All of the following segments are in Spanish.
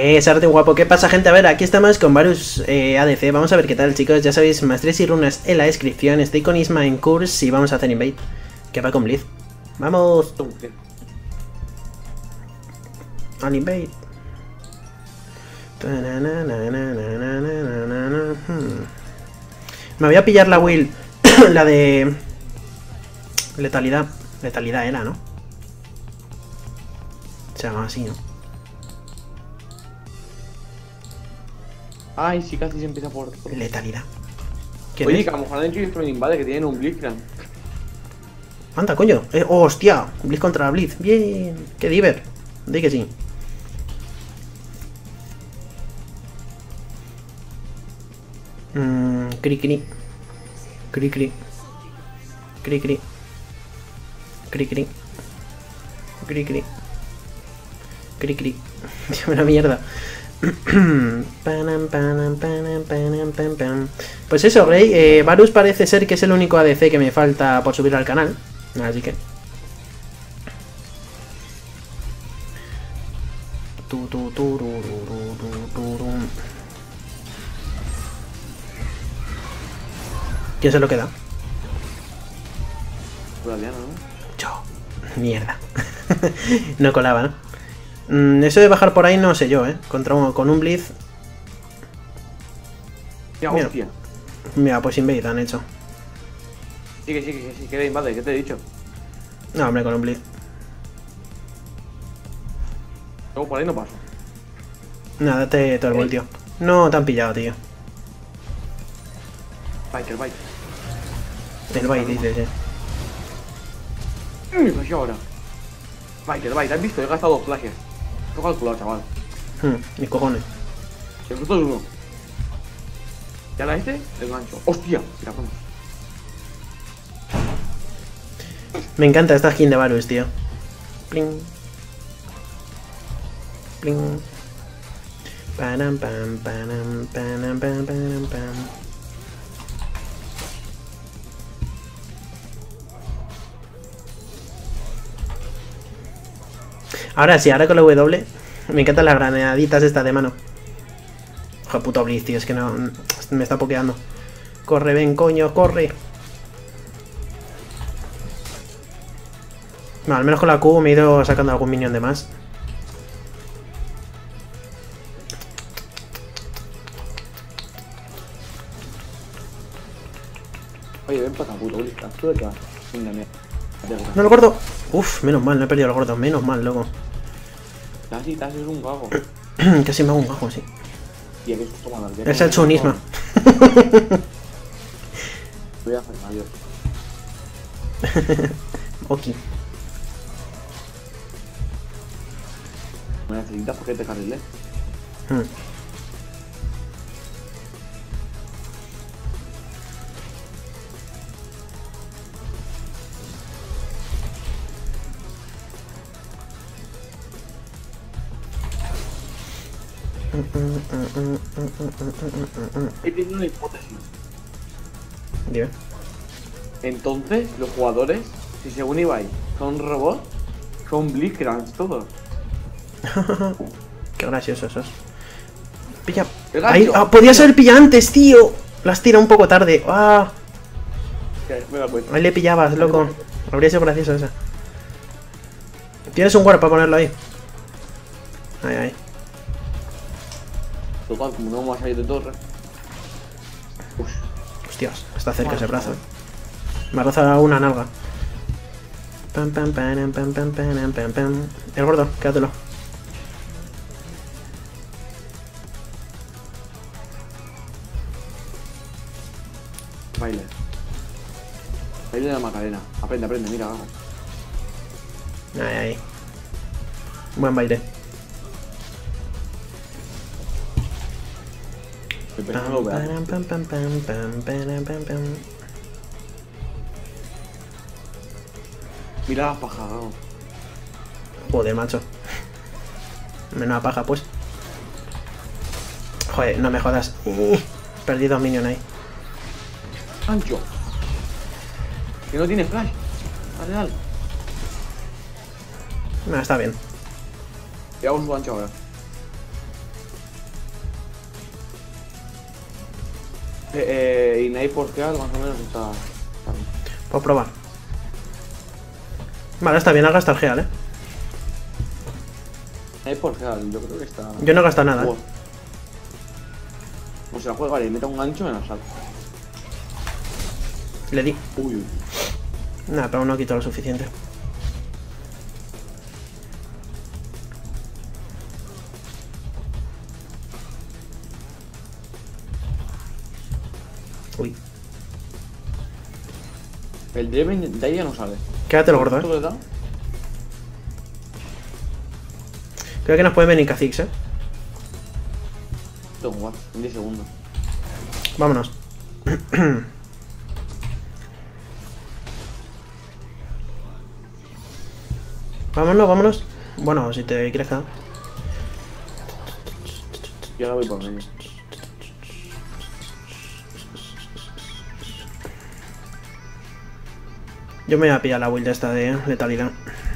Sarte guapo, ¿qué pasa, gente? A ver, aquí estamos con varios ADC. Vamos a ver qué tal, chicos. Ya sabéis, maestrías y runas en la descripción. Estoy con Isma en Curse y vamos a hacer invade. Que va con Blitz. ¡Vamos! Al invade. Me voy a pillar la Will. La de... Letalidad. Letalidad era, ¿no? Se llama así, ¿no? Ay, sí, casi se empieza por... Letalidad. Oye, que a lo mejor han hecho esto en Invade, que tienen un Blitzcrank. Anda, coño. Oh, hostia. Blitz contra Blitz. Bien. Qué diver. Di que sí. Cri cri. Cri cri. Cri cri. Cri cri. Cri cri. Cri cri. Una mierda. Pues eso, Rey. Varus parece ser que es el único ADC que me falta por subir al canal. Así que... ¿Quién se lo queda? Yo. Mierda. No colaba, ¿no? Eso de bajar por ahí no sé yo, con un Blitz. Ya, Mira. hostia. Mira, pues invade han hecho. Sí, que de Invade, ¿qué te he dicho? No, hombre, con un Blitz. Luego por ahí no paso. Nada, date todo el voltio. No te han pillado, tío. Bite. El bait, dices, Pues yo ahora. Bite, ¿has visto? He gastado 2 flashes. Lo he calculado, chaval. Mis cojones. El fruto es 1. Y ahora este, el gancho. ¡Hostia! Mira, vamos. Me encanta esta skin de Varus, tío. Pling. Pling. Panam, pam, panam, panam, pam, panam, pam. Ahora sí, ahora con la W. Me encantan las granaditas estas de mano. Ojo, puto Blitz, tío, es que no... Me está pokeando. Corre, ven, coño, corre. No, al menos con la Q me he ido sacando algún minion de más. Oye, ven para acá, puto Blitzcrank. ¿Tú de qué vas? Venga, mira. No lo gordo. Uf, menos mal, no he perdido el gordo. Menos mal, loco. Casi es un gago. Casi me hago un gajo, sí. Y aquí es tomando el... Es el chunisma. Voy a hacer mayor. Ok. Me necesitas porque te carrilé. He tenido una hipótesis. Dime. Entonces, los jugadores, si según Ibai son robots, son Blitzcranks todos. Qué gracioso sos. Pilla. ¡El Ahí, gancho! podía ser pilla antes, tío. Las tira un poco tarde. Ah, Me la cuento. ahí le pillabas, loco. Habría sido gracioso esa. Tienes un guard para ponerlo ahí. Ahí. Total, como no vamos a salir de torre. Hostias, está cerca ese brazo. Me ha rozado una nalga. Pam, pam, pam, pam, pam, pam, pam, pam. El gordo, quédatelo. Baile de la Macarena. Aprende, mira, vamos. Ahí. Buen baile. Empezando a ver. Pam, pam, pam, pam, pam, pam, pam. Mira las pajas, vamos. Joder, macho. Menuda paja, pues. Joder, no me jodas. Perdí 2 minions ahí. Ancho. Que no tiene flash. Dale. No, está bien. Veamos su ancho ahora. Ignite por Heal más o menos está bien. Puedo probar. Vale, está bien, has gastado el Geal, Ignite por Heal, yo creo que está... Yo no he gastado nada, Wow. O sea, juega y meta un gancho en la sala. Le di. Uy, uy. Nada, pero no quito lo suficiente. Uy. El Draven de ahí ya no sale. Quédate lo gordo, ¿Cuánto le da? Creo que nos pueden venir Kha'Zix, Tengo igual, en 10 segundos. Vámonos. Vámonos, vámonos. Bueno, si te quieres quedar. Yo ahora voy por medio. Yo me voy a pillar la build esta de letalidad.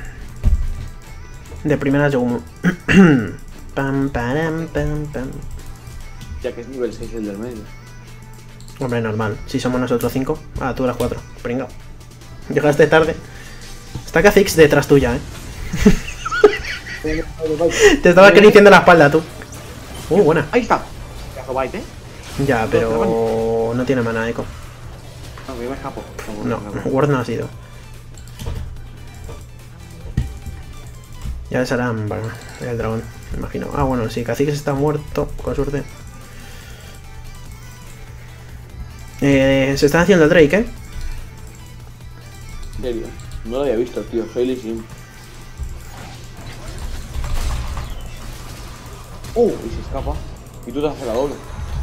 De primeras de humo. Pam, param, pam, pam. Ya que es nivel 6 el del medio. Hombre, normal. Si somos nosotros 5. Ah, tú eras 4. Pringao. Llegaste tarde. Está Kha'Zix detrás tuya, Te estaba acariciando la espalda, tú. Buena. Ahí está. Pedazo bite, Ya, pero no tiene mana eco. No, que yo me escapo. No, Ward no ha sido. Ya será el dragón, me imagino. Ah, bueno, sí, Kha'Zix está muerto, con suerte. Se están haciendo el Drake, En serio. No lo había visto, tío. Soy Lee Sin. Y se escapa. Y tú te haces la doble.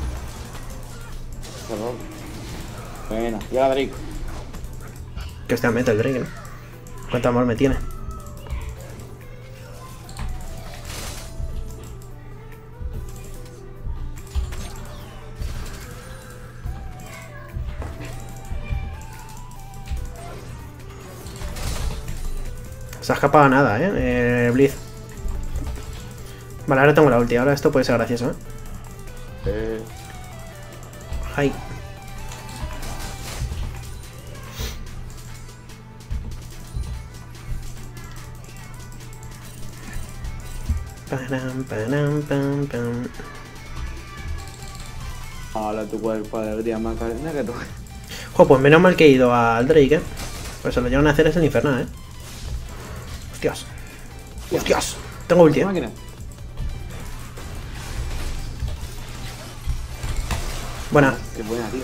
La doble. Buena. Llega Drake. Que este mete el Drake, ¿no? Cuánto amor me tiene. Se ha escapado nada, Blitz. Vale, ahora tengo la ulti. Ahora esto puede ser gracioso, Ay. Pam, pam, pam, pam. Ahora tu cuerpo de alegría Macarena que tú. Jo, pues menos mal que he ido al Drake, Pues se lo llevan a hacer es el infernal, Hostias. Hostias. Tengo ulti, Máquina. Buena. Qué buena, tío.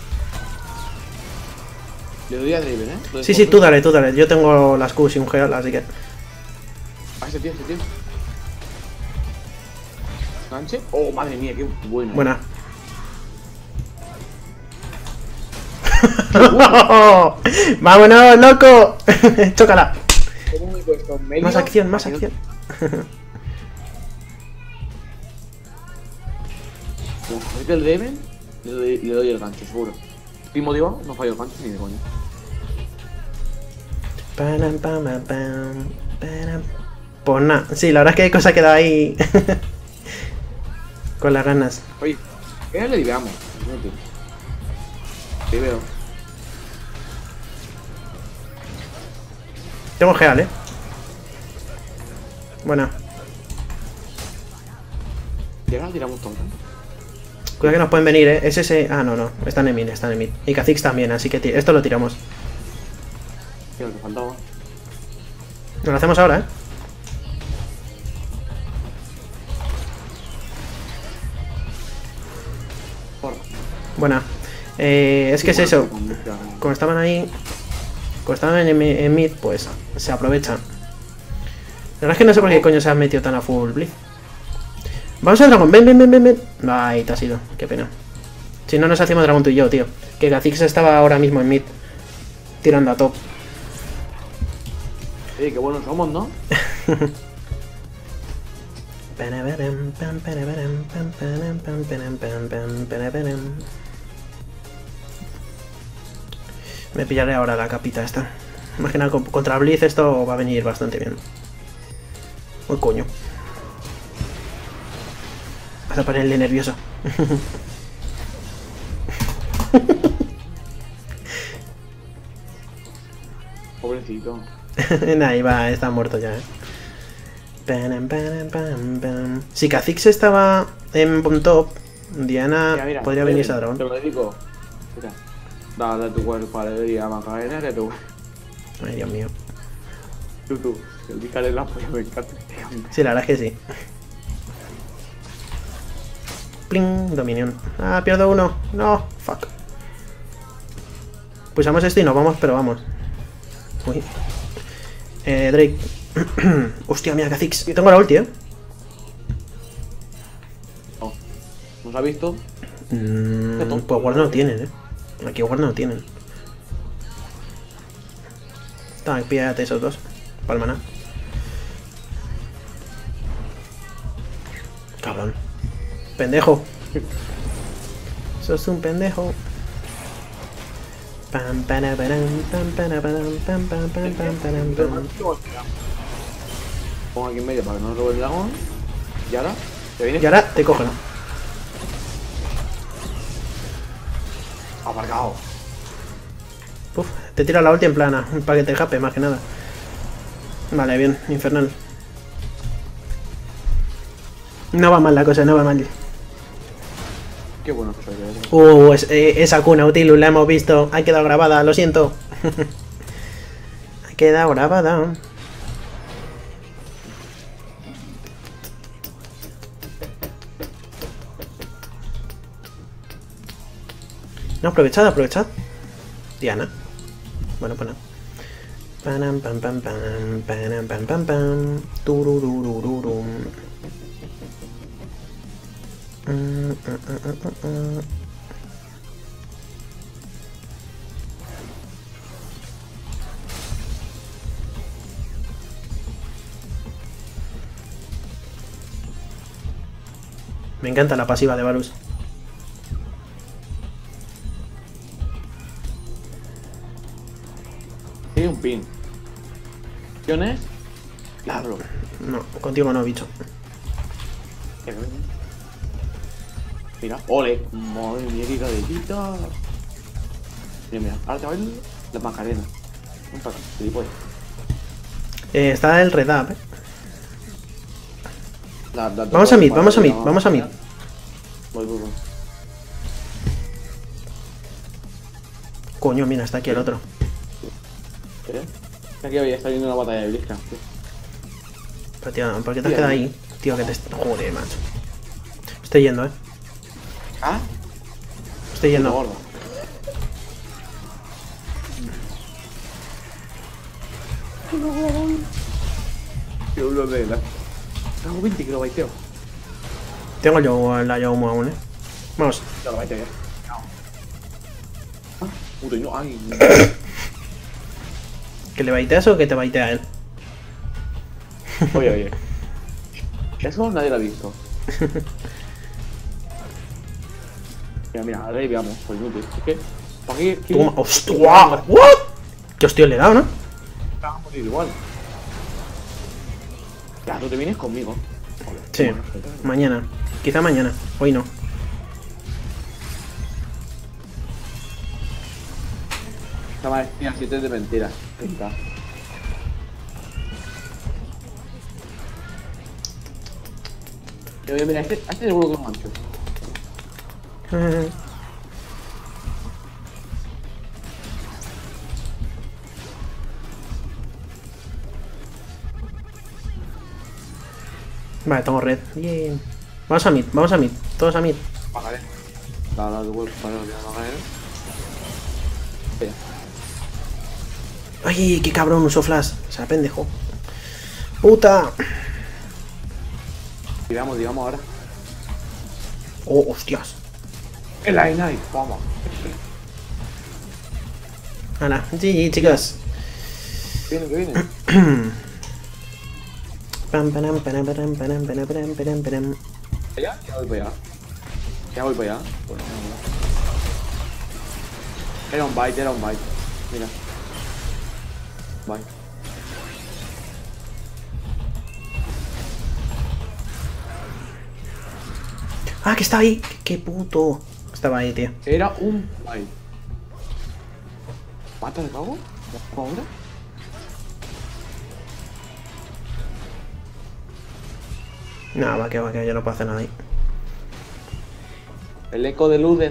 Le doy a Draven, Sí, sí, tú dale, tú dale. Yo tengo las Qs y un Geal, así que... Ah, ese tío. ¿Ganche? Oh, madre mía, qué bueno. Buena. ¡Vámonos, loco! ¡Chócala! ¿Cómo me he puesto en medio? Más acción, más acción. Como se el Draven, le doy el gancho, seguro. Estoy motivado, no fallo el gancho ni de coño. Param, pam, pam, pam, param. Pues nada, sí, la verdad es que hay cosa que da ahí. Con las ganas. Oye, ¿qué le diveamos? Te veo. Tengo Geal, Buena. Llega, tiramos todo. Cuidado que nos pueden venir, Es ese... Ah, no. Están en mid, Y Kha'Zix también, así que esto lo tiramos. Tío, que faltaba. Nos lo hacemos ahora, Porra. Buena. Es que es eso. Como estaban ahí... Como estaban en mid, pues se aprovechan. La verdad es que no sé por qué coño se han metido tan a full Blitz. Vamos al dragón, ven. Ay, te has ido, qué pena. Si no nos hacemos dragón tú y yo, tío. Que Kha'Zix estaba ahora mismo en mid. Tirando a top. Qué buenos somos, ¿no? Me pillaré ahora la capita esta. Imagina, contra Blitz esto va a venir bastante bien. Uy, coño. Vas a ponerle nervioso. Pobrecito. Nah, iba, está muerto ya, Pam, pam, pam, pam. Si Kha'Zix estaba en top, Diana Mira, podría venirse a te dragón. lo dedico. Mira. Dale tu cuerpo alegría, Macarena, que tú. Ay, Dios mío. Tú. El discar en la polla me encanta. Sí, la verdad es que sí. Pling, Dominion. Ah, pierdo uno. No, fuck. Pulsamos esto y nos vamos, pero vamos. Uy. Drake. Hostia, mira, Kha'Zix. Tengo la ulti, No. ¿Nos ha visto? Pues guard no tienen, Aquí guard no tienen. Toma, píllate esos dos. Palmana. Cabrón. Pendejo. Sos un pendejo. Pam, para, param, pam, para, param, pam, pam, pam, pam, param, pam. Pongo aquí en medio para que no nos robe el dragón. Y ahora, ¿te vienes? Y ahora te cogen. Aparcado. Uf, te tira la ulti en plana, para que te jape más que nada. Vale, bien, infernal. No va mal la cosa, no va mal. Qué bueno que soy, de verdad. Esa cuna Utilus la hemos visto. Ha quedado grabada, lo siento. Ha quedado grabada. No, aprovechad. Diana. Bueno, pues nada. Pam, pam, pam, pam, pam, pam, pam, pam. Turururururum. Me encanta la pasiva de Varus. Tiene un pin. ¿Opciones? Diablo. No, contigo no, bicho. Mira, ole. Madre mía, qué cabecita. Mira, ahora te va a ir la Macarena. Un pato, gilipollas. Está el red up, Vamos Vamos a mid. Voy. Coño, mira, está aquí el otro. ¿Qué? Aquí había estado viendo una batalla de Blitzcrank, tío. Pero tío, ¿por qué te has quedado ahí? Tío, que te... Joder, macho. Estoy yendo, ¿Ah? Estoy yendo. Gordo. Yo lo de la... Tengo 20 que lo baiteo. Tengo yo la Yomo aún, Vamos. Ya lo baiteo ya. Ah, puto, no, ay. ¿Que le baiteas o que te baitea él? Oye. Eso nadie lo ha visto. Mira, ahora veamos, por inútil. Es que, ¿para qué? Toma, ¡hostia! ¿What? ¿Qué hostia le he dado, no? Vamos a morir igual. Ya, tú te vienes conmigo. Sí, mañana. Quizá mañana. Hoy no. Esta madre, mira, 7 de mentira. Pinta. Mira, este seguro que es mancho. Vale, tengo red. Bien. Vamos a mid. Todos a mid. Vale. Dale, tu cuerpo para que no haga él. Ay, qué cabrón, usó flash. O sea, pendejo. Puta. Digamos ahora. Oh, hostias. El I-Night, vamos. Hala, GG, chicos. Que viene. Pam, param, param, param, param, param, param, param, param. Ya voy para allá. Bueno, era un bite. Mira. Bye. Ah, que está ahí. Qué puto. Estaba ahí, tío. Era un... Ay. ¿Pata de cago? ¿Ahora? No, va que yo no puedo hacer nada ahí. El eco de Luden.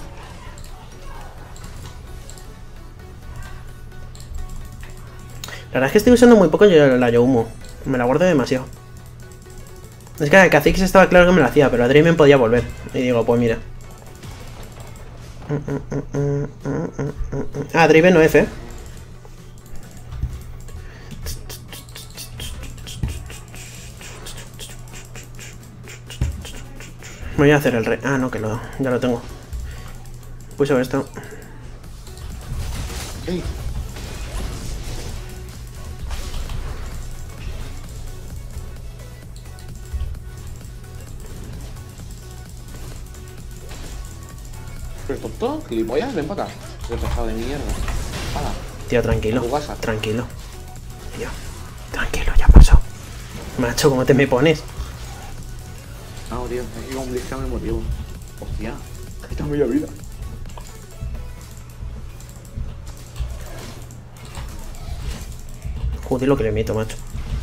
La verdad es que estoy usando muy poco la Youmu. Me la guardo demasiado. Es que a Kha'Zix estaba claro que me lo hacía, pero a Draven podía volver. Y digo, pues mira. Ah, Draven no F, Me voy a hacer el rey. Ah, no, que ya lo tengo. Puse esto. ¡Ey! ¿Pero tonto? ¿Gilipollas? Ven para acá. Retrasado de mierda. ¡Hala! Tío, tranquilo. Tu casa. Tranquilo. Tío, tranquilo, ya pasó. Macho, ¿cómo te me pones? No, tío, es que con Blitzcrank me motivo. Hostia, esta es media vida. Joder, lo que le meto, macho.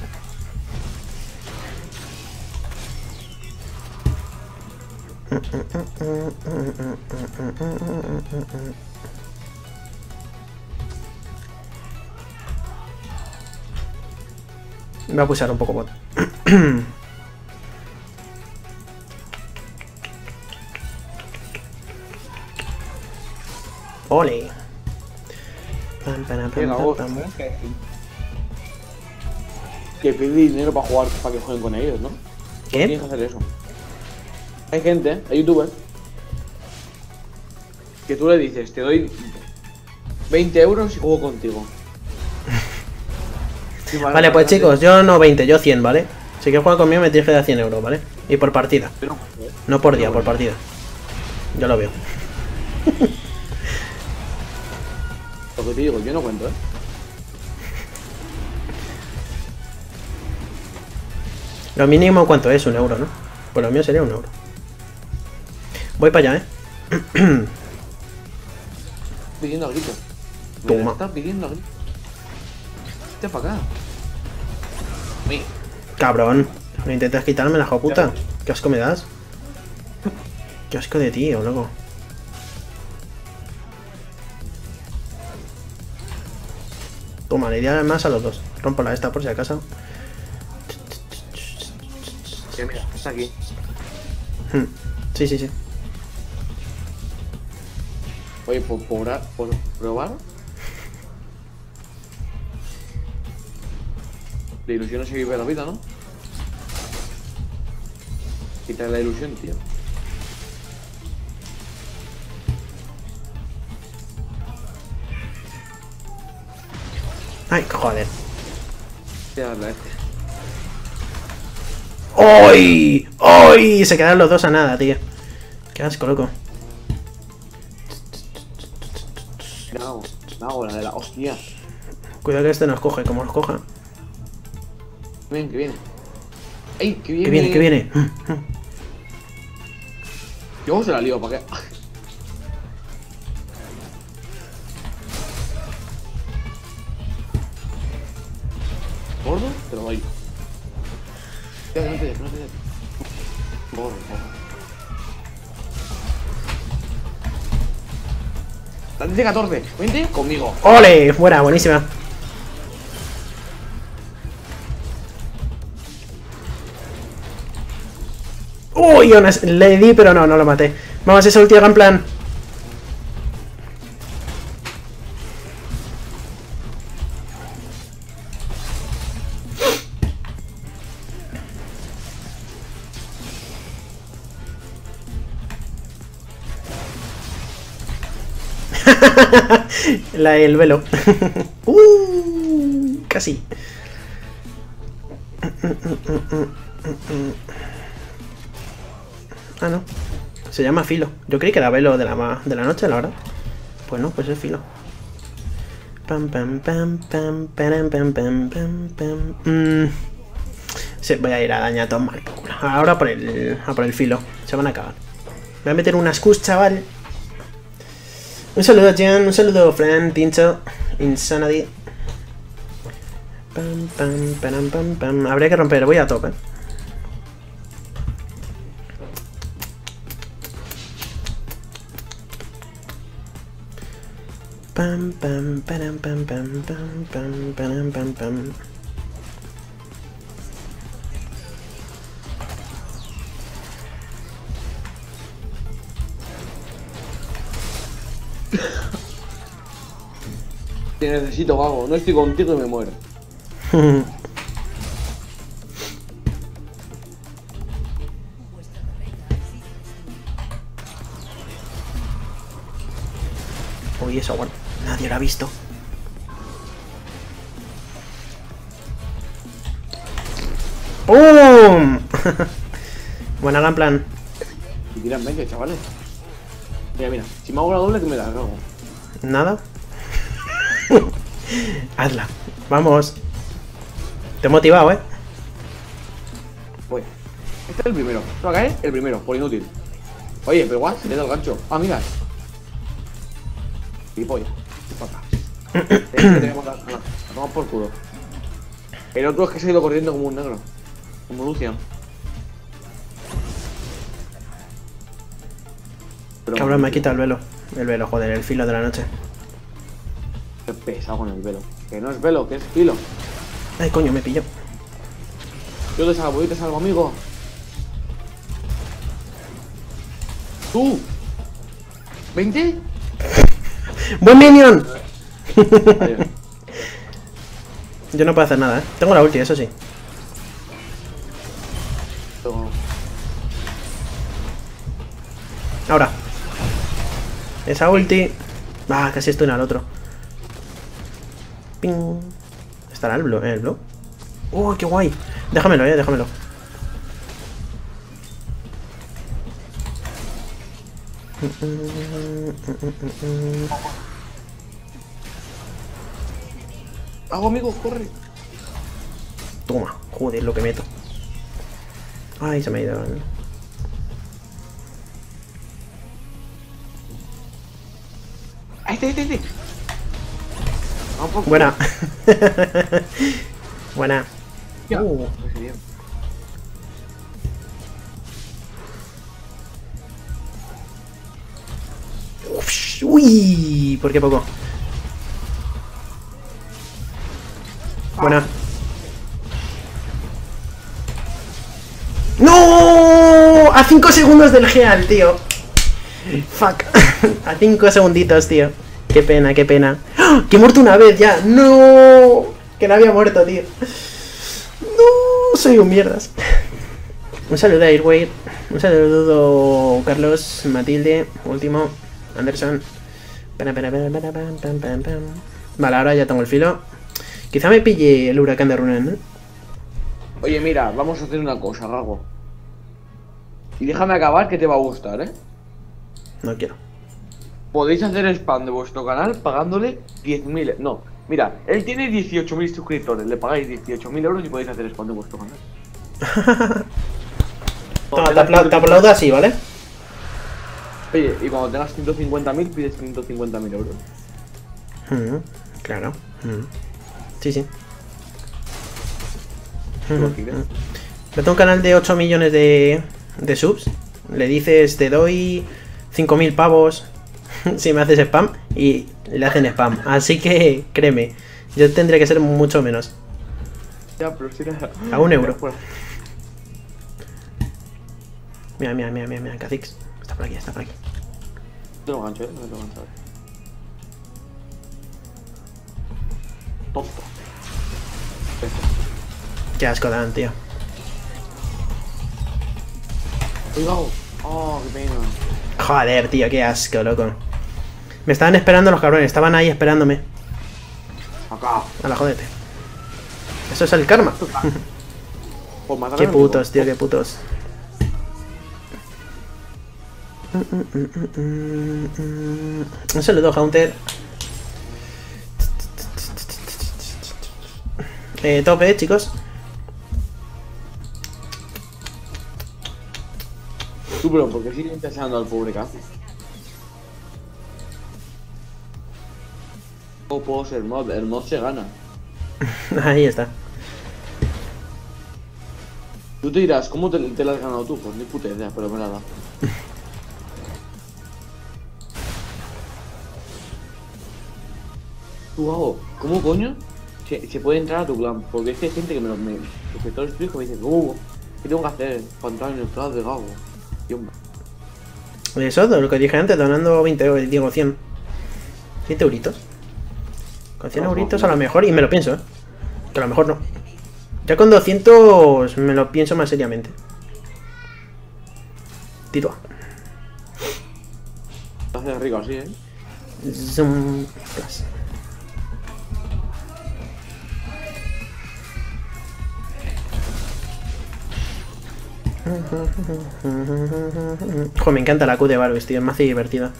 Me voy a pulsar un poco bot. Ole. Que pide dinero para jugar, para que jueguen con ellos, ¿no? ¿Qué? Tienes que hacer eso. Hay gente, hay youtubers, que tú le dices, te doy 20 euros y juego contigo. Sí, Vale, pues chicos, yo no 20, yo 100, ¿vale? Si quieres jugar conmigo me tienes que dar 100 euros, ¿vale? Y por partida. Pero, No por día, por partida. Yo lo veo. lo que te digo, yo no cuento, ¿eh? Lo mínimo, ¿cuánto es? 1 euro, ¿no? Pues lo mío sería 1 euro. Voy para allá, ¿eh? Pidiendo a gritos. Toma. Me estás pidiendo a gritos. Vete para acá. Uy. Cabrón. No intentas quitarme la puta. ¿Qué asco me das? Qué asco de ti, loco. Toma, le idea más a los dos. Rompo la esta por si acaso. Que mira, está aquí. Sí, sí, sí. Oye, por probar. La ilusión no se vive la vida, ¿no? Quita la ilusión, tío. Ay, joder. Voy a darle a este. ¡Ay! ¡Ay! Se quedaron los dos a nada, tío. Qué asco, loco. Me hago la de la hostia. Cuidado que este nos coge, como nos coja. Ven, que viene. ¡Ey, que viene! Que viene, que viene. Yo se la lío, ¿para qué? ¿Gordo? Te lo doy. Ya, que no te des, no te des. Gordo, gordo. Date 14, vente conmigo. ¡Ole! Buena, buenísima. ¡Uy! Le di, pero no lo maté. Vamos, esa ulti en plan. El velo. Casi. Ah, no. Se llama filo. Yo creí que era velo de la noche, la verdad. Pues no, pues es filo. Pam, pam, pam, pam, pam, pam, pam, pam, pam. Sí, voy a ir a dañar a tomar por culo. Ahora a por el filo. Se van a cagar. Voy a meter unas Qs, chaval. Un saludo, Jan. Un saludo, Fran, Tincho, Insanity. Pam, pam, pam, pam, pam. Habría que romper. Voy a tope. Pam, pam, pam, pam, pam, pam, pam, pam, pam, pam. Te necesito, vago. No estoy contigo y me muero. Uy, eso, bueno. Nadie lo ha visto. ¡Pum! Buena Gamplan. Y tiran medio, chavales. Mira, mira. Si me hago la doble, que me la hago. ¿Nada? Hazla. Vamos. Te he motivado, ¿eh? Voy. Este es el primero. Se va a caer el primero, por inútil. Oye, pero igual, se le da el gancho. Ah, mira. Y polla. Tenemos la tomamos por culo. El otro es que se ha ido corriendo como un negro. Como Lucian. Pero Cabrón, me ha quitado el velo. El velo, joder, el filo de la noche. Qué pesado con el velo. Que no es velo, que es filo. Ay, coño, me pilló. Yo te salvo, amigo. ¡Tú! ¿20? ¡Buen minion! Adiós. Yo no puedo hacer nada, ¿eh? Tengo la ulti, eso sí. Ahora. Esa ulti. Ah, casi estoy al otro. Ping. ¿Estará el blue? ¿El blue? Qué guay! Déjamelo, déjamelo. Hago, amigo, corre. Toma, joder, lo que meto. Ay, se me ha ido. Este. Buena. Buena. Ya. Pues bien. Uy, ¿por qué poco? Buena. ¡No! A 5 segundos del Geal, tío. Fuck. A 5 segunditos, tío. Qué pena, qué pena. ¡Oh! Que he muerto una vez ya. ¡No! Que no había muerto, tío. No, soy un mierdas. Un saludo a Airway. Un saludo Carlos, Matilde, último, Anderson. Vale, ahora ya tengo el filo. Quizá me pille el huracán de Runen, ¿no? Oye, mira, vamos a hacer una cosa, Gago. Y déjame acabar que te va a gustar, ¿eh? No quiero. Podéis hacer spam de vuestro canal pagándole 10.000. No, mira, él tiene 18.000 suscriptores. Le pagáis 18.000 euros y podéis hacer spam de vuestro canal. Toma, te aplaudo así, ¿vale? Oye, y cuando tengas 150.000 pides 150.000 euros. Claro. Sí, sí. Lo quieres. Yo tengo un canal de 8 millones de subs. Le dices, te doy 5.000 pavos si me haces spam. Y le hacen spam. Así que, créeme, yo tendría que ser mucho menos. Ya, pero si era... A 1 euro. Mira, Kha'Zix. Está por aquí, está por aquí. No te lo gancho, no te lo gancho. Tonto. Qué asco dan, tío. Cuidado. Oh, qué pena. Joder, tío, qué asco, loco. Me estaban esperando los cabrones, estaban ahí esperándome. Acá. A la jodete. Eso es el karma. Pues matar Qué al amigo. putos, tío, qué putos. Un saludo, Haunter. Tope, chicos. Tú, pero ¿por qué sigues interesando al pobre Cazi? No puedo ser mod, el mod se gana. Ahí está. Tú te dirás, ¿cómo te la has ganado tú? Pues ni puta idea, pero me la da. Tú hago, ¿cómo coño se puede entrar a tu clan? Porque es que hay gente que los sectores tuyos que me dicen, ¿qué tengo que hacer? Pantalla en el clan de Gago. Y hombre, Eso, lo que dije antes, donando 20 euros, digo 100. 100 euritos. Con 100 euritos a lo mejor, y me lo pienso, que a lo mejor no. Ya con 200 me lo pienso más seriamente. Tito. te hace rico así, Zoom plus. Joder, me encanta la Q de Varus, tío, es más divertida.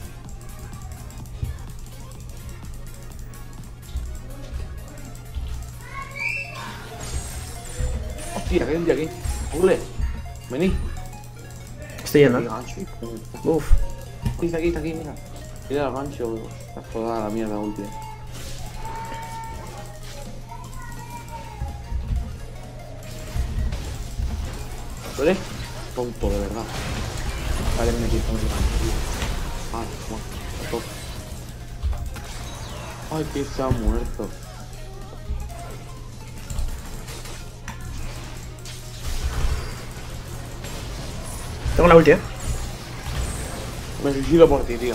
Hostia, ¿qué hay de aquí? ¡Ole! Vení. Estoy yendo. Uf. Está aquí, mira. Mira el gancho. Está jodada la mierda última. ¿Tú eres tonto, de verdad? Vale, me quito el gancho. Bueno, ay, que se ha muerto. Tengo la ulti, Me suicido por ti, tío.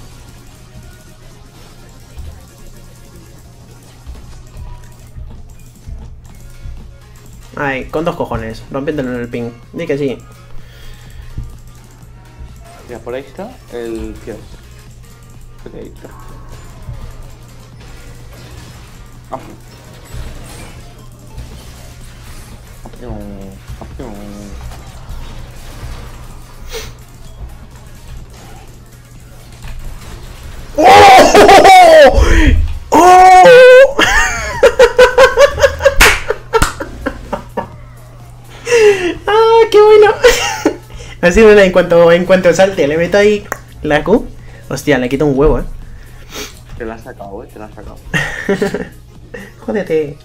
Ay, con 2 cojones, rompiéndolo en el ping. Di que sí. Mira, por ahí está el tío. Ahí está. ¡Oh! ¡Oh! ¡Ah, qué bueno! Así bueno, en cuanto salte, le meto ahí la Q. Hostia, le quito un huevo, Te la has sacado, te la has sacado. Jódete.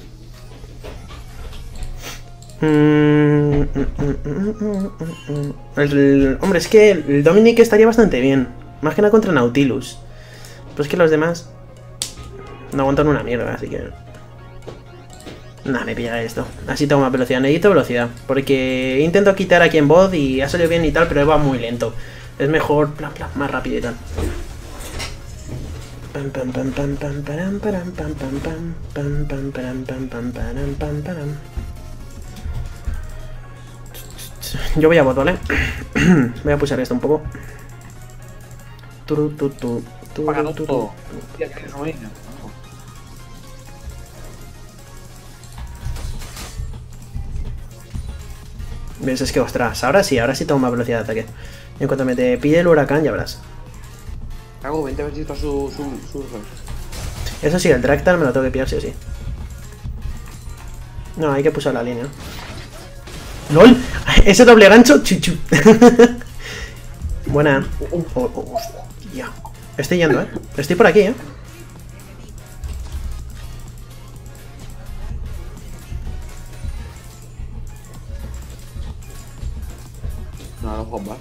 Hombre, es que el Dominic estaría bastante bien. Más que nada contra Nautilus. Pero es que los demás no aguantan una mierda, así que... Nah, me pilla esto. Así tengo más velocidad. Necesito velocidad. Porque intento quitar aquí en bot y ha salido bien y tal, pero va muy lento. Es mejor, más rápido y tal. Yo voy a bot, ¿vale? Voy a pulsar esto un poco. ¿Ves? Es que, ostras, ahora sí tengo más velocidad de ataque. Y en cuanto me te pille el huracán, ya verás. Hago 20 veces para su. Eso sí, el Draktar me lo tengo que pillar sí o sí. No, hay que pulsar la línea. ¡LOL! Ese doble gancho, chuchu. Buena. Hostia. Estoy yendo, Estoy por aquí, No, no, Juan, va.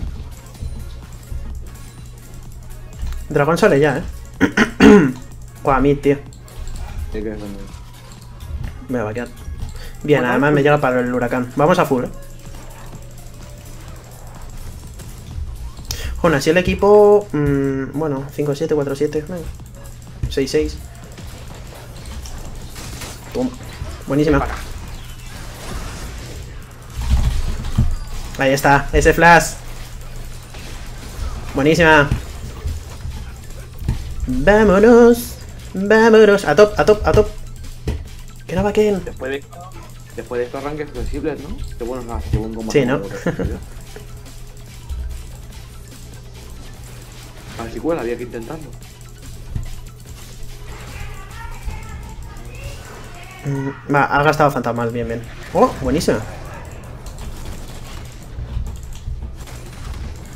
Dragón sale ya, Guau, a mí, tío. Me va a quedar. Bien, además me llega para el huracán. Vamos a full, Bueno, así el equipo... bueno, 5-7, 4-7... 6-6. Toma. Buenísima. Ahí está, ese flash. Buenísima. Vámonos. Vámonos. A top, a top, a top. Que no va Ken. Después de estos arranques flexibles, ¿no? Qué bueno, qué buen combate. Sí, ¿no? A ver si cuela, había que intentarlo. Va, ha gastado fantasmas, bien, bien. Oh, buenísima.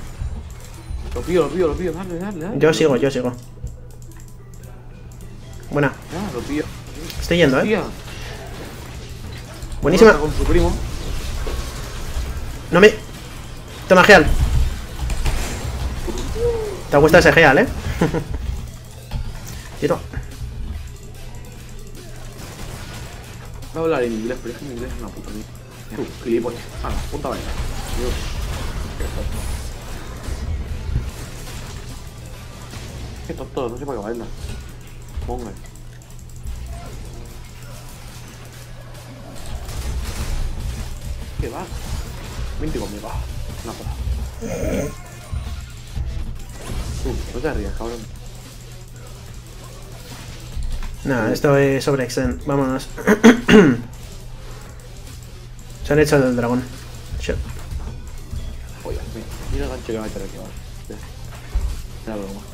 Lo pillo, dale. Yo Yo sigo. Buena. Ya, lo pillo. Estoy yendo, Tía. Buenísima. Con su primo. No me... Toma, Geal. ¿Te gusta ese Geal, Tiro. Voy a hablar en inglés, pero es que en inglés es una puta mierda. Tú, gilipollas. Ah, punta vaina. Dios. Qué tonto, no sé para qué baila. Ponga. ¿Qué va? Vente conmigo. Una joda. No te rías, cabrón. Nada, esto es sobre Extend. Vámonos. Se han hecho del dragón. Shit. Oye, mira el gancho que va a meter aquí ahora. Mira la broma.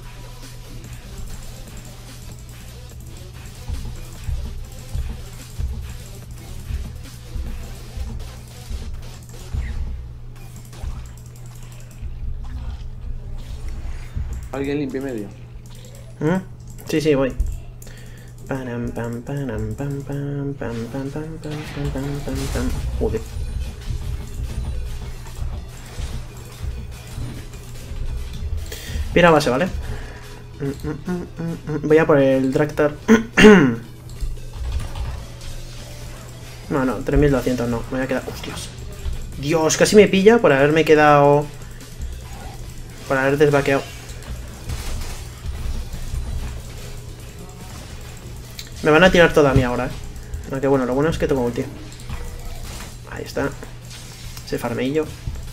¿Alguien limpia medio? ¿Mm? Sí, sí, voy. Pam, pam, pam, pam, pam, pam, pam, pam, pam, pam, pam, pam, pam. Joder. Pira base, ¿vale? Voy a por el Draktar. No, 3200 no. Me voy a quedar... ¡Hostias! Dios, casi me pilla por haberme quedado... Por haber desvaqueado. Me van a tirar toda a mí ahora, Aunque bueno, lo bueno es que tengo ulti. Ahí está. Ese farmeillo.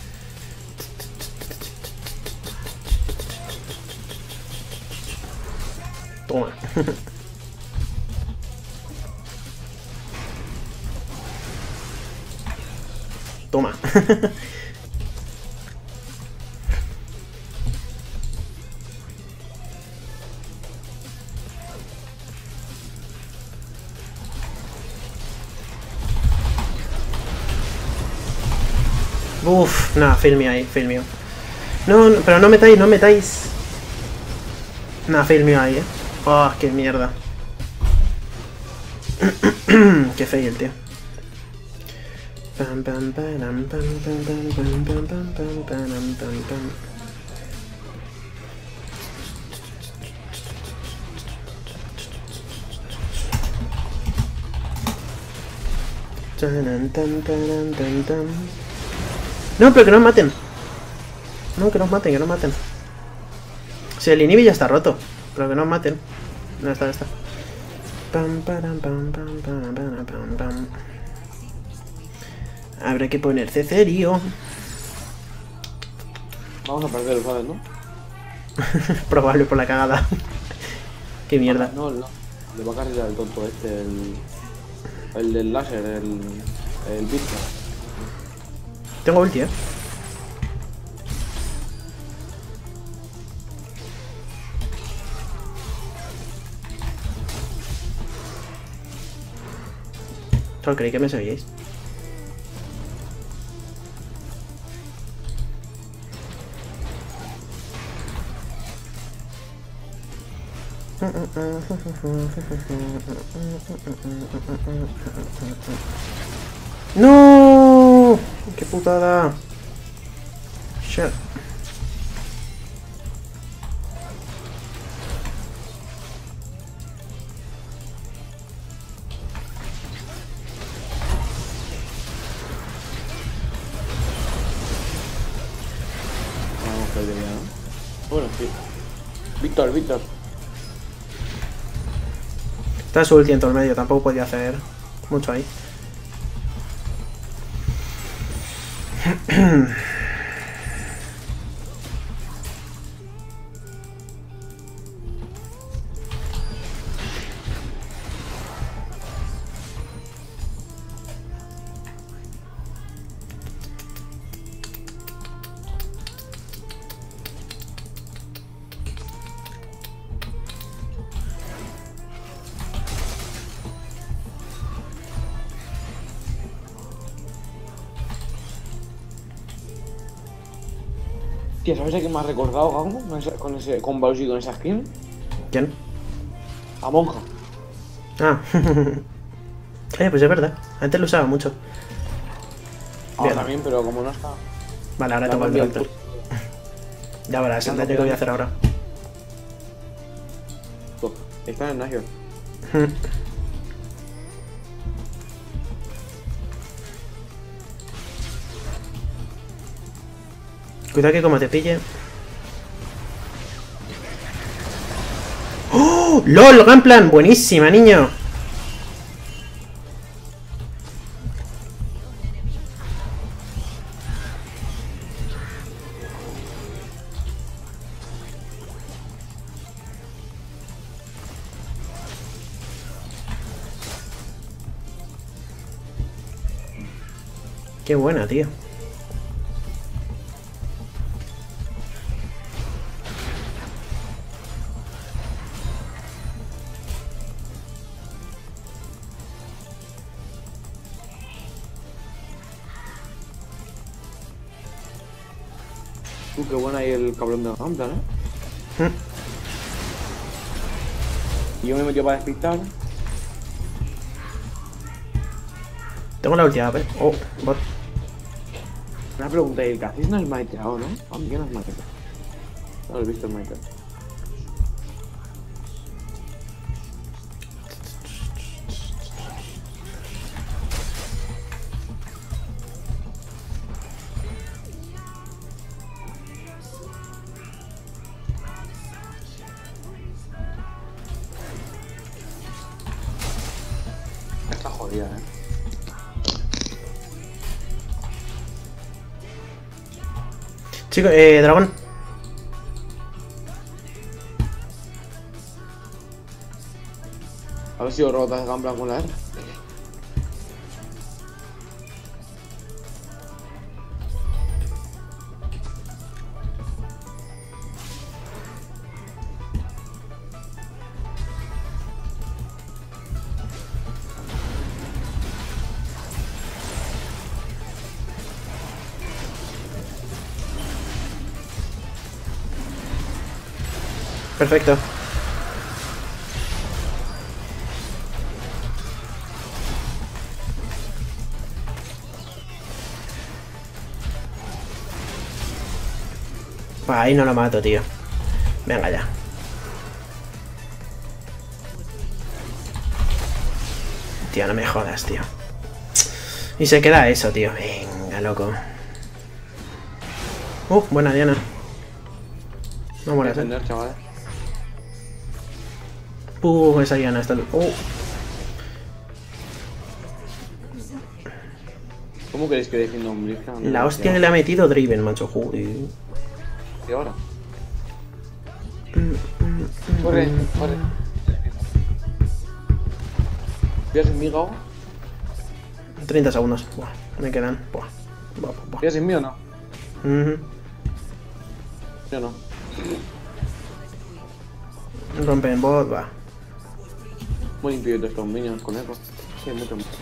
Toma. Toma. Uff, nada, fail me ahí, fail me. No, pero no metáis, no metáis. Nada, fail me ahí, Oh, qué mierda. Qué fail, tío. Pam, pam, pam, pam, pam, pam, pam, pam, pam, pam, pam, pam, pam. No, pero que nos maten. No, que nos maten, que nos maten. Si el inhibi ya está roto. Pero que nos maten. No, está. Pam, pam, pam, pam, pam, pam, pam, pam. Habrá que ponerse serio. Vamos a perder, ¿sabes, no? Probable por la cagada. Qué mierda. No. Le va a cargar el tonto este, el del láser, el Bitcoin. Tengo ulti, Solo creí que me seguíais. ¡No! ¡Qué putada! Shit. Vamos a perder ya, ¿no? Bueno, sí. Víctor. Está su ulti en todo el medio, tampoco podía hacer mucho ahí. Tía, ¿sabes a quién me ha recordado, Gango? Con Bowser y con esa skin. ¿Quién? A monja. Ah. Pues es verdad. Antes lo usaba mucho. Ahora Bien. también, pero como no está. Vale, ahora Ya toca el cambié el Doctor. Ya verás, el daño que voy a hacer ahora. Está en Nashor. Cuidado que como te pille. ¡Oh! ¡LOL! ¡Gunplan! ¡Buenísima, niño! Qué buena, tío. Qué buena ahí el cabrón de la Gunplan, Y yo me metí para despistar. Tengo la última, ¿ves? Oh, bot. Una pregunta, ¿y el que hacéis no es maiteado, no? A mí que no es maiteado. No lo he visto el maiteado. Está jodida, Chico, dragón. A ver si os rotas de Gunplan con la R. Perfecto. Ahí no lo mato, tío. Venga ya. Tío, no me jodas, tío. Y se queda eso, tío. Venga, loco. Buena Diana. No mueras, Defender, chavales. Esa Diana está... ¿Cómo queréis que defienda un Blitzcrank? La hostia que le ha metido Draven, macho. Joder. ¿Y ahora? Corre, corre. ¿Pillas en mí, Gao? 30 segundos. Buah, me quedan. Buah. Buah. ¿Pillas en mí o no? Yo no. Rompen bot, va. Muy limpio de estos minions con eco. Sí, mucho más.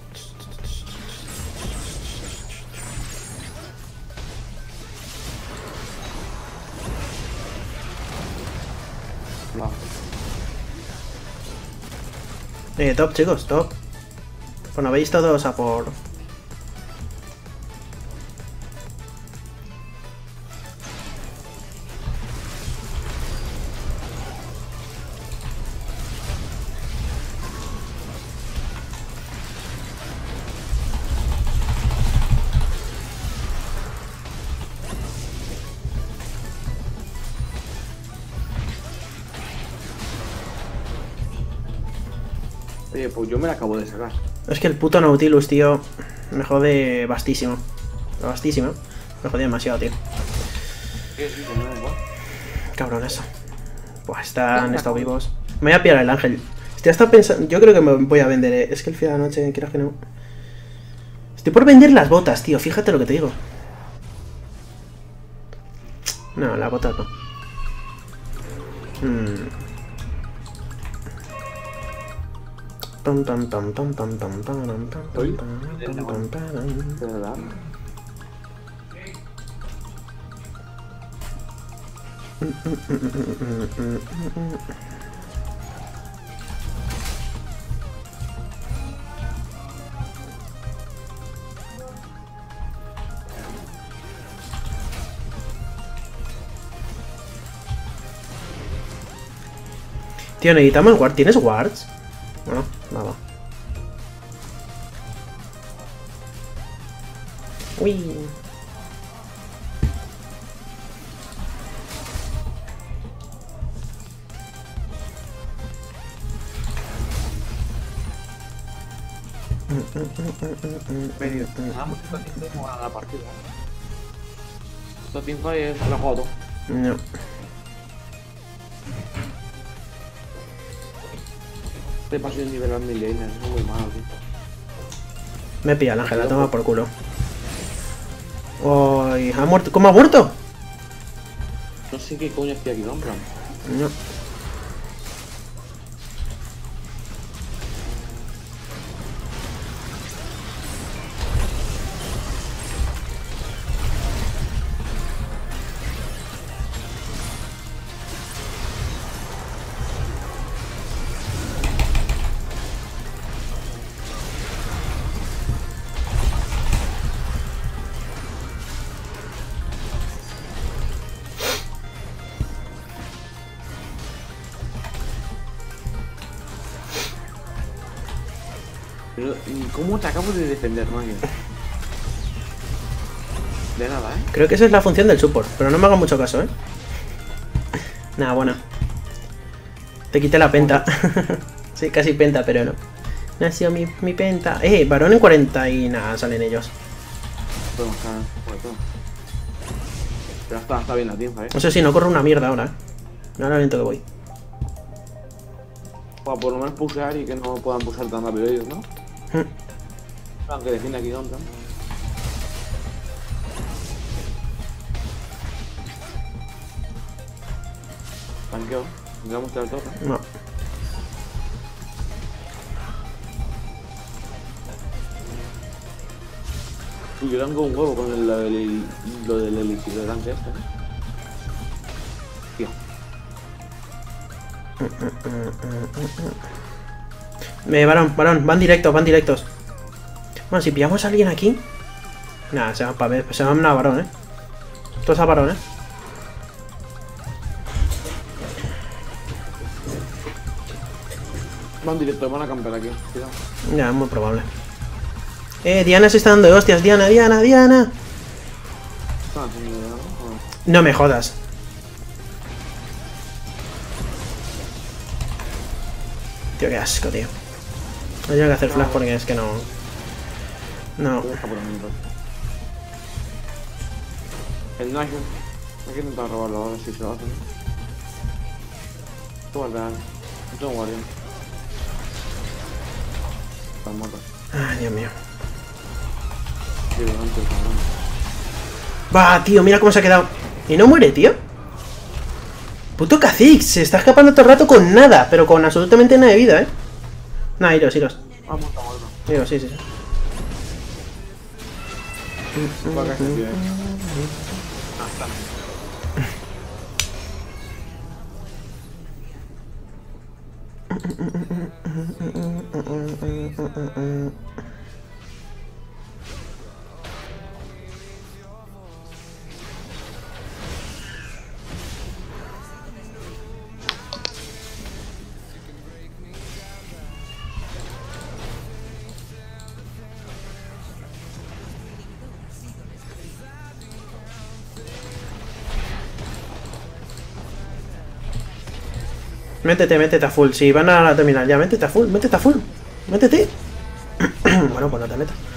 Top, chicos, top. Bueno, veis todos a por... Oye, pues yo me la acabo de sacar. Es que el puto Nautilus, tío, me jode bastísimo. Bastísimo. Me jode demasiado, tío. Sí, sí, que no da igual. Cabrón eso. Buah, han estado vivos. Me voy a pillar el ángel. Estoy hasta pensando... Yo creo que me voy a vender, Es que el fin de la noche, quieras que no... Estoy por vender las botas, tío. Fíjate lo que te digo. No, las botas no. De verdad. Tío, necesitamos ward. ¿Tienes wards? No, nada. Uy. Venido. Vamos, esta teamfight no gana la partida. Esta teamfight es la juego todo. No. Este paso de nivel a millennials, es muy malo, tío. Me pilla el ángel, la toma por culo. Uy, ¿ha muerto? ¿Cómo ha muerto? No sé qué coño hacía aquí, ¿no? En plan. No. Pero, ¿cómo te acabo de defender, Mario? De nada, ¿eh? Creo que esa es la función del support, pero no me hagas mucho caso, ¿eh? Nada, bueno. Te quité la penta. Sí, casi penta, pero no. Nació mi penta. Varón en 40 y nada, salen ellos. Podemos ganar, sobre todo. Pero está bien la teamfight, ¿eh? Eso sí, no corro una mierda ahora, ¿eh? Ahora lento que voy. Para por lo menos pushear y que no puedan pushear tan rápido ellos, ¿no? Aunque defiende aquí donde. Tanqueo, me voy a mostrar el torre. No. Yo tanco un huevo con lo del elixir de tanque este, ¿no? Tío. Varón, van directos. Bueno, si pillamos a alguien aquí. Nada, se van a varón, ¿eh? Todos a varón, ¿eh? Van directo, van a campear aquí, cuidado. Ya, es muy probable. Diana se está dando de hostias. Diana. Están haciendo de nada, ¿no? No me jodas. Tío, qué asco, tío. No tengo que hacer flash porque es que no. No. Deja por ahí, entonces. El Nigel. Hay que intentar robarlo ahora si se lo hacen. Tú guardián. No tengo guardián. Están muertos. Ay, Dios mío. Sí, delante, cabrón. Va, tío, mira cómo se ha quedado. Y no muere, tío. Puto Kha'Zix, se está escapando todo el rato con nada, pero con absolutamente nada de vida, ¿eh? Nah, iros. Ah, muerto, muerto. Digo, sí. Va a caer, tío, Ah, está. Métete a full. Si van a terminar ya, métete a full. Métete. Bueno, pues no te metas.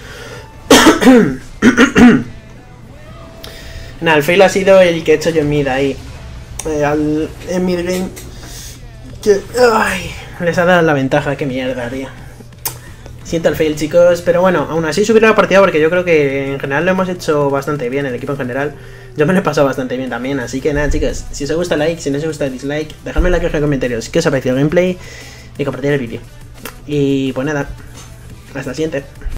Nada, el fail ha sido el que he hecho yo en mid ahí. En mid game. Ay, les ha dado la ventaja, qué mierda, tío. Siento el fail, chicos, pero bueno, aún así subir la partida porque yo creo que en general lo hemos hecho bastante bien, el equipo en general. Yo me lo he pasado bastante bien también, así que nada, chicos, si os gusta like, si no os gusta dislike, dejadme en la caja de comentarios qué os ha parecido el gameplay y compartir el vídeo. Y pues nada, hasta la siguiente.